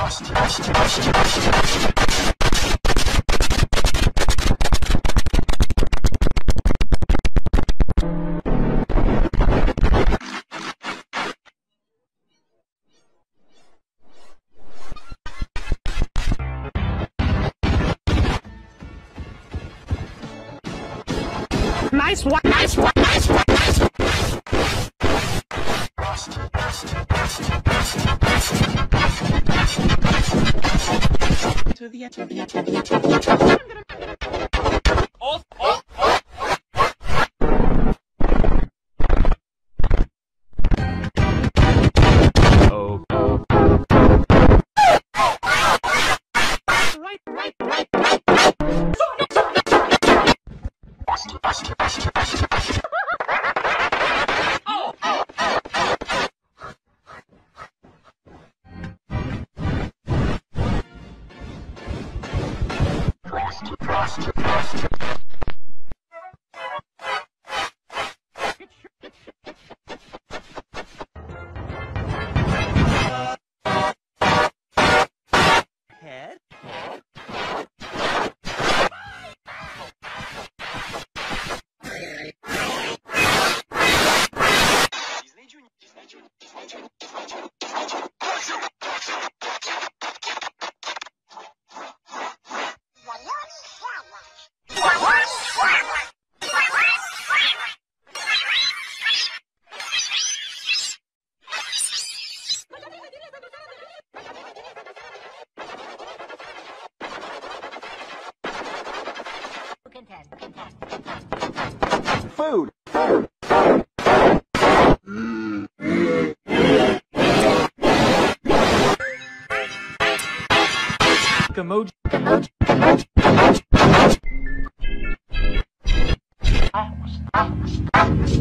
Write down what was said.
Nice one, nice one, nice one, nice one. To the edge, to the edge, to the edge. Oh, oh, oh. Oh, oh. Right, right, right, right. Oh, oh, head. Food. Emoji. Emoji.